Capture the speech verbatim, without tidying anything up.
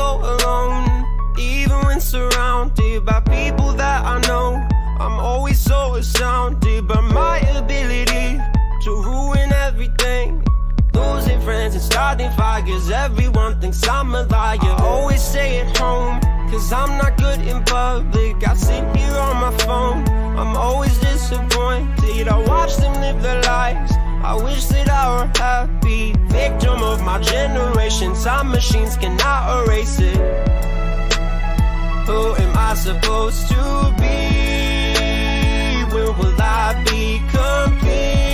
so alone. Even when surrounded by people that I know, I'm always so astounded by my ability to ruin everything. Losing friends and starting fires, everyone thinks I'm a liar. I always stay at home, cause I'm not good in public. I sit here on my phone, I'm always disappointed. I watch them live their lives, I wish that I were happy. Victim of my generation, time machines cannot erase it. Who am I supposed to be? When will I be complete?